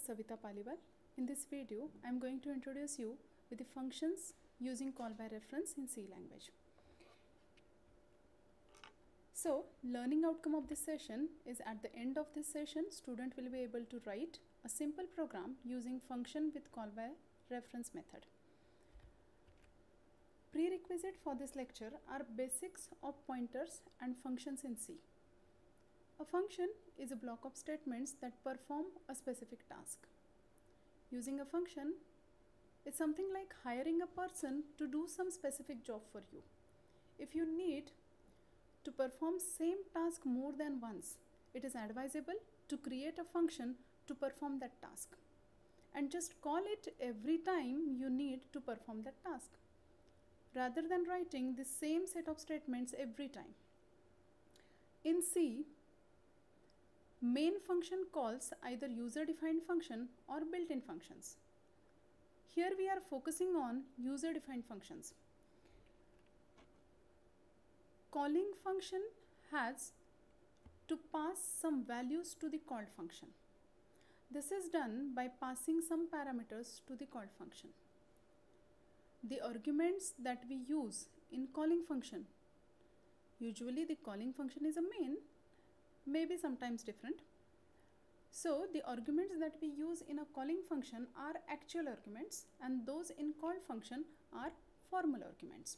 Savita Paliwal. In this video, I am going to introduce you with the functions using call by reference in C language. So, learning outcome of this session is at the end of this session, student will be able to write a simple program using function with call by reference method. Prerequisite for this lecture are basics of pointers and functions in C. A function is a block of statements that perform a specific task. Using a function is something like hiring a person to do some specific job for you. If you need to perform same task more than once, it is advisable to create a function to perform that task and just call it every time you need to perform that task, rather than writing the same set of statements every time. In C, main function calls either user-defined function or built-in functions. Here we are focusing on user-defined functions. Calling function has to pass some values to the called function. This is done by passing some parameters to the called function. The arguments that we use in calling function, usually the calling function is a main, maybe sometimes different. So the arguments that we use in a calling function are actual arguments, and those in called function are formal arguments.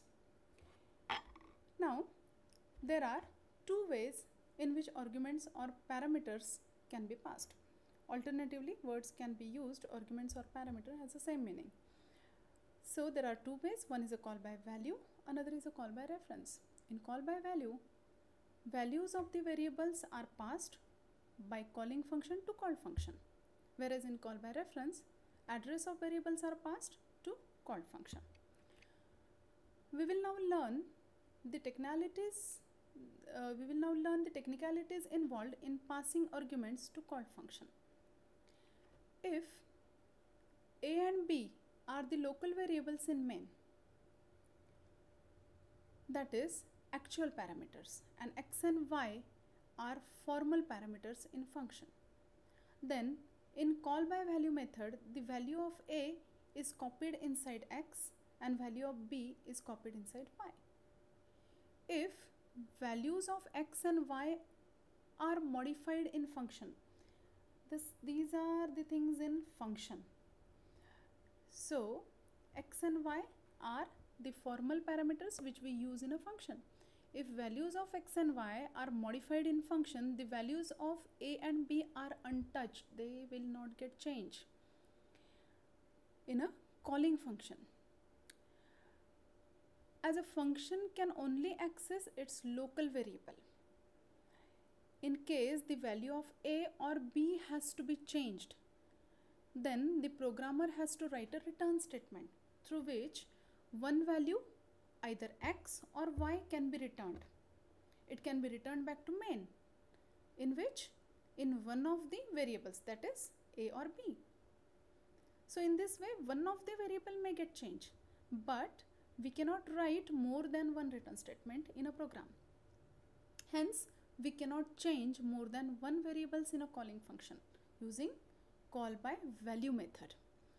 Now there are two ways in which arguments or parameters can be passed. Alternatively, words can be used, arguments or parameter has the same meaning. So there are two ways. One is a call by value, another is a call by reference. In call by value, values of the variables are passed by calling function to called function, whereas in call by reference, address of variables are passed to called function. We will now learn the technicalities involved in passing arguments to called function. If A and B are the local variables in main, that is actual parameters, and x and y are formal parameters in function, then in call by value method, the value of A is copied inside x and value of B is copied inside y. If values of x and y are modified in function, these are the things in function. So x and y are the formal parameters which we use in a function. If values of x and y are modified in function, the values of A and B are untouched. They will not get changed in a calling function. As a function can only access its local variable. In case the value of A or B has to be changed, then the programmer has to write a return statement through which one value, either x or y, can be returned. It can be returned back to main, in which in one of the variables, that is A or B. So in this way, one of the variable may get changed, but we cannot write more than one return statement in a program. Hence, we cannot change more than one variables in a calling function using call by value method.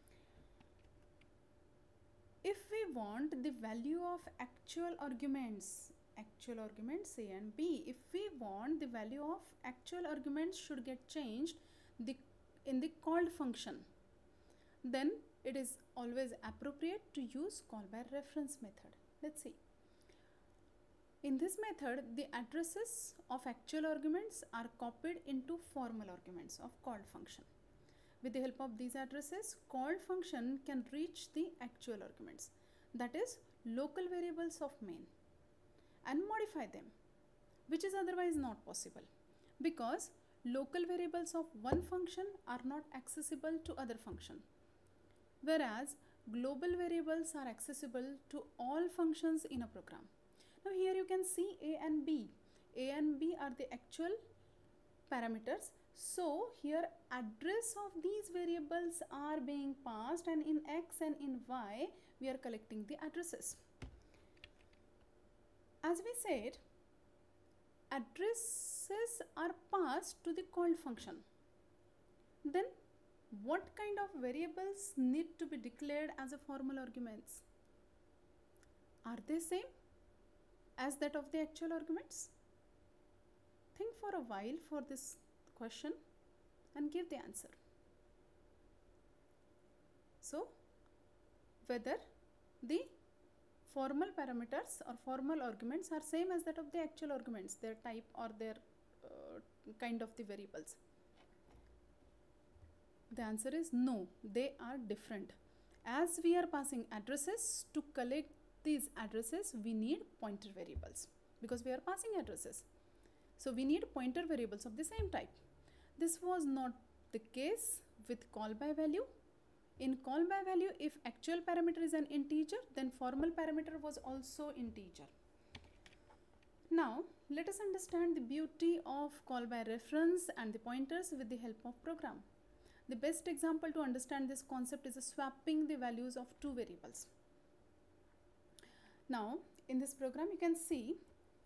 If we want the value of actual arguments A and B, if we want the value of actual arguments should get changed in the called function, then it is always appropriate to use call by reference method. Let's see. In this method, the addresses of actual arguments are copied into formal arguments of called function. With the help of these addresses, called function can reach the actual arguments, that is local variables of main, and modify them, which is otherwise not possible because local variables of one function are not accessible to other function, whereas global variables are accessible to all functions in a program. Now here you can see A and B. A and B are the actual parameters. So here address of these variables are being passed, and in x and in y we are collecting the addresses. As we said, addresses are passed to the called function. Then What kind of variables need to be declared as a formal arguments? Are they same as that of the actual arguments? Think for a while for this question and give the answer. So, whether the formal parameters or formal arguments are same as that of the actual arguments, their type or their kind of the variables. The answer is no, they are different. As we are passing addresses, to collect these addresses we need pointer variables because we are passing addresses. So we need pointer variables of the same type. This was not the case with call by value. In call by value, if actual parameter is an integer, then formal parameter was also integer. Now, let us understand the beauty of call by reference and the pointers with the help of program. The best example to understand this concept is swapping the values of two variables. Now, in this program, you can see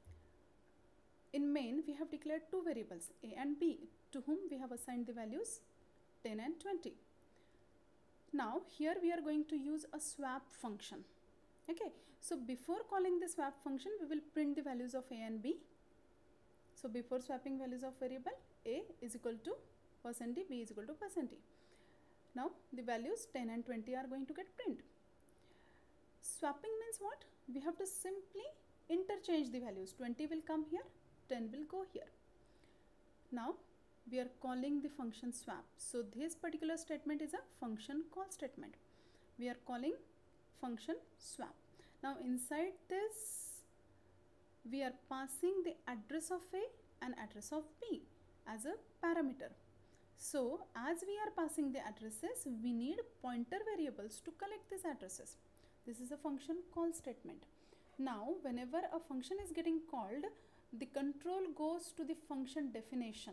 in main we have declared two variables A and B, to whom we have assigned the values 10 and 20. Now here we are going to use a swap function. Okay, so before calling the swap function we will print the values of A and B. So before swapping values of variable, A is equal to %d, B is equal to %d. Now the values 10 and 20 are going to get print. Swapping means what? We have to simply interchange the values. 20 will come here, 10 will go here. Now we are calling the function swap. So this particular statement is a function call statement. We are calling function swap. Now inside this we are passing the address of A and address of B as a parameter. So as we are passing the addresses, we need pointer variables to collect these addresses. This is a function call statement. Now whenever a function is getting called, the control goes to the function definition.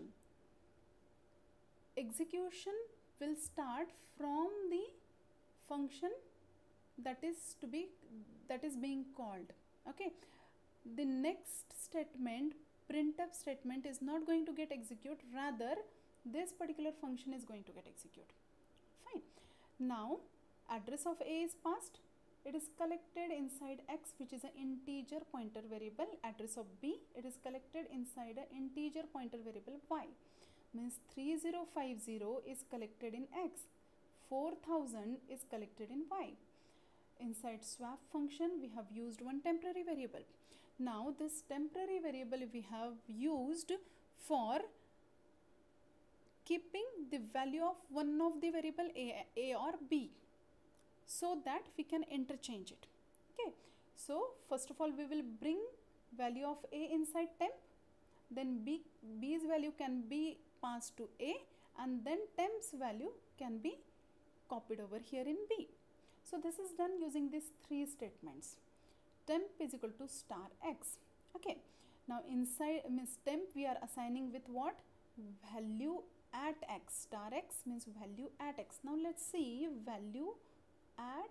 Execution will start from the function that is being called. Okay, the next statement, printf statement, is not going to get executed, rather this particular function is going to get executed. Fine. Now address of A is passed, it is collected inside X, which is an integer pointer variable. Address of B, it is collected inside an integer pointer variable Y. Means 3050 is collected in X, 4000 is collected in Y. Inside swap function we have used one temporary variable. Now this temporary variable we have used for keeping the value of one of the variable A or B, so that we can interchange it. Okay, so first of all we will bring value of A inside temp, then B's value can be passed to A, and then temp's value can be copied over here in B. So this is done using these three statements. Temp is equal to star X. Okay, now inside temp we are assigning with what? Value at X. Star X means value at X. Now let's see value at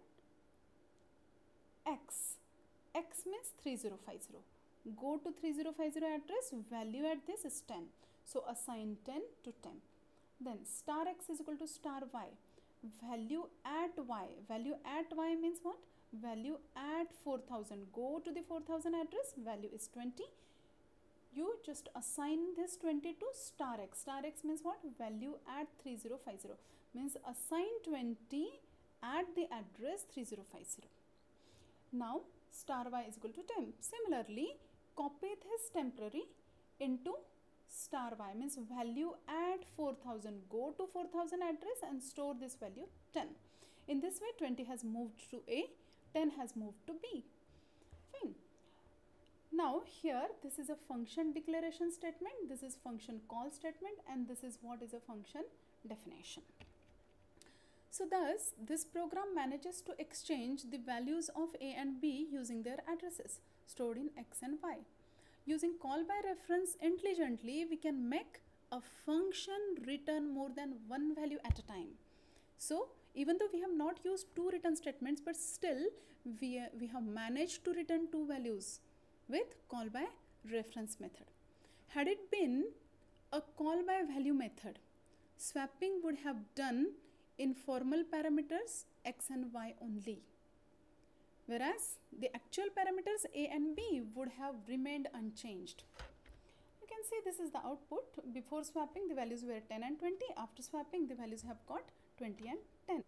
X. X means 3050. Go to 3050 address, value at this is 10. So assign 10 to temp. Then star X is equal to star Y. Value at Y. Value at Y means what? Value at 4000. Go to the 4000 address, value is 20. You just assign this 20 to star X. Star X means what? Value at 3050. Means assign 20 at the address 3050. Now star Y is equal to temp. Similarly, copy this temporary into star Y, means value at 4000. Go to 4000 address and store this value 10. In this way 20 has moved to A, 10 has moved to B. Fine. Now here this is a function declaration statement, this is function call statement, and this is what is a function definition. So thus this program manages to exchange the values of A and B using their addresses stored in X and Y. Using call by reference intelligently, we can make a function return more than one value at a time. So even though we have not used two return statements, but still we have managed to return two values with call by reference method. Had it been a call by value method, swapping would have done informal parameters x and y only, whereas the actual parameters a and b would have remained unchanged. You can see this is the output. Before swapping the values were 10 and 20, after swapping the values have got 20 and 10.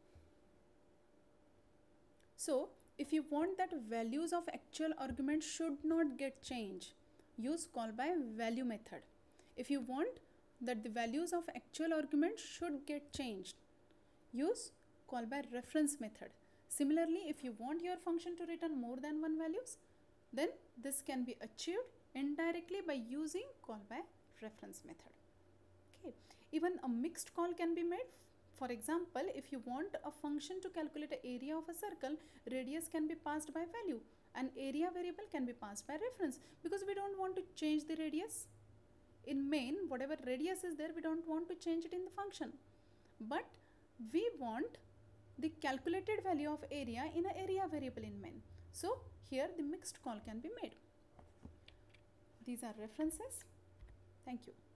So if you want that values of actual arguments should not get changed, use call by value method. If you want that the values of actual arguments should get changed, use call by reference method. Similarly, if you want your function to return more than one values, then this can be achieved indirectly by using call by reference method. Okay. Even a mixed call can be made. For example, if you want a function to calculate the area of a circle, radius can be passed by value and area variable can be passed by reference, because we don't want to change the radius. In main, whatever radius is there, we don't want to change it in the function. But we want the calculated value of area in an area variable in main. So here the mixed call can be made. These are references. Thank you.